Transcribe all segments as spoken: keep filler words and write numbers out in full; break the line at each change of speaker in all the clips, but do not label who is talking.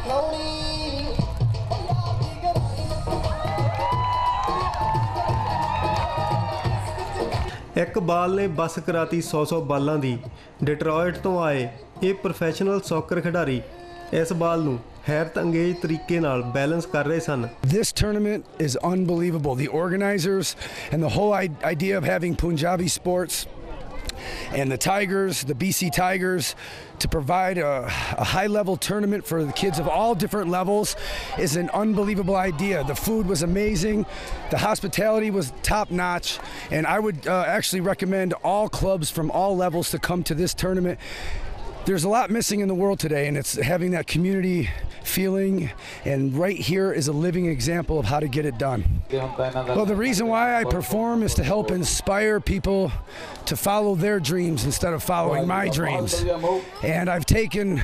एक बाल ने बस कराती सौ सौ बालों की। डिट्रॉयट तो आए ये प्रोफैशनल सॉकर खिडारी इस बाल नूं हैरत अंगेज तरीके नाल बैलेंस कर रहे सन।
This tournament is unbelievable. The organizers and the whole idea of having Punjabi sports and the Tigers, the B C Tigers, to provide a, a high-level tournament for the kids of all different levels is an unbelievable idea. The food was amazing, the hospitality was top-notch, and I would uh, actually recommend all clubs from all levels to come to this tournament. There's a lot missing in the world today, and it's having that community feeling, and right here is a living example of how to get it done. Well, the reason why I perform is to help inspire people to follow their dreams instead of following my dreams. And I've taken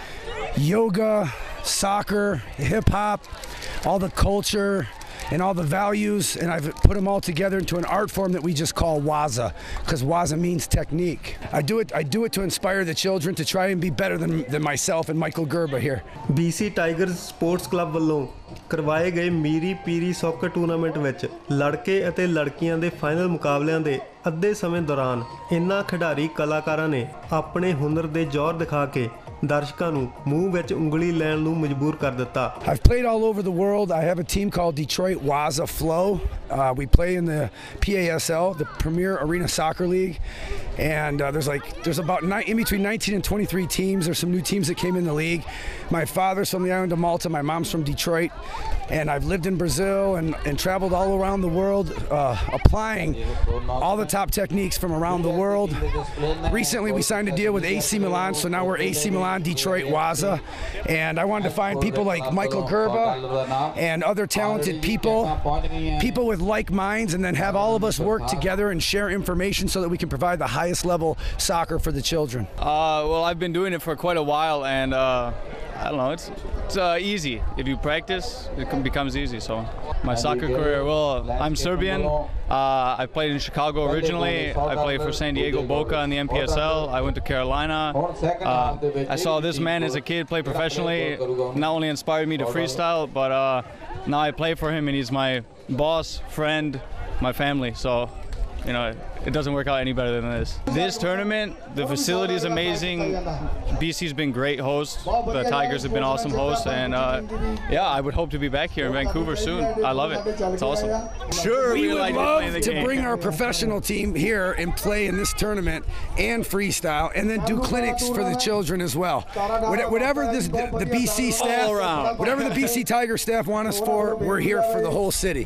yoga, soccer, hip-hop, all the culture, and all the values, and I've put them all together into an art form that we just call Waza, because Waza means technique. I do it I do it to inspire the children to try and be better than, than myself and Michael Gerba here.
B C Tigers Sports Club ਵੱਲੋਂ ਕਰਵਾਏ ਗਏ Miri Piri soccer tournament ਵਿੱਚ ਲੜਕੇ ਅਤੇ ਲੜਕੀਆਂ ਦੇ final ਮੁਕਾਬਲਿਆਂ ਦੇ ਅੱਧੇ ਸਮੇਂ ਦੌਰਾਨ ਇਨ੍ਹਾਂ ਖਿਡਾਰੀ ਕਲਾਕਾਰਾਂ ਨੇ ਆਪਣੇ ਹੁਨਰ ਦੇ ਜ਼ੋਰ ਦਿਖਾ ਕੇ ਦਰਸ਼ਕਾਂ ਨੂੰ ਮੂੰਹ ਵਿੱਚ ਉਂਗਲੀ ਲੈਣ ਨੂੰ ਮਜਬੂਰ ਕਰ ਦਿੱਤਾ।
I've played all over the world. I have a team called Detroit Waza Flow. Uh, we play in the P A S L, the Premier Arena Soccer League, and uh, there's like there's about nine, in between nineteen and twenty-three teams. There's some new teams that came in the league. My father's from the island of Malta. My mom's from Detroit, and I've lived in Brazil and, and traveled all around the world, uh, applying all the top techniques from around the world. Recently, we signed a deal with A C Milan, so now we're A C Milan Detroit Waza, and I wanted to find people like Michael Gerba and other talented people, people with like minds, and then have all of us work together and share information so that we can provide the highest level soccer for the children.
Uh, well, I've been doing it for quite a while, and uh, I don't know, it's, it's uh, easy. If you practice, it becomes easy. So my soccer career, well, I'm Serbian. Uh, I played in Chicago originally. I played for San Diego Boca in the N P S L. I went to Carolina. Uh, I saw this man as a kid play professionally. Not only inspired me to freestyle, but uh, now I play for him, and he's my boss, friend, my family. So, you know, it doesn't work out any better than this. This tournament, the facility is amazing. B C's been great hosts. The Tigers have been awesome hosts, and uh, yeah, I would hope to be back here in Vancouver soon. I love it. It's awesome.
Sure, we, we would
like
love
to,
to
game.
bring our professional team here and play in this tournament and freestyle, and then do clinics for the children as well. Whatever this, the, the B C staff, whatever the B C Tiger staff want us for, we're here for the whole city.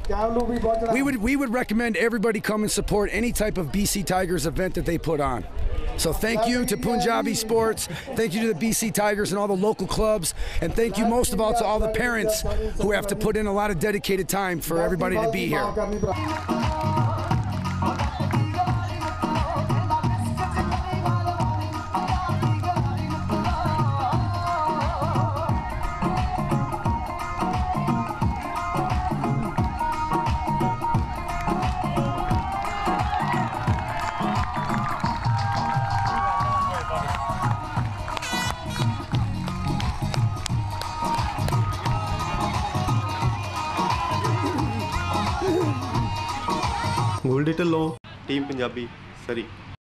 We would we would recommend everybody come and support any type of B C Tigers event that they put on. So thank you to Punjabi Sports, thank you to the B C Tigers and all the local clubs, and thank you most of all to all the parents who have to put in a lot of dedicated time for everybody to be here.
Goldy Dhillon, team Punjabi, Surrey.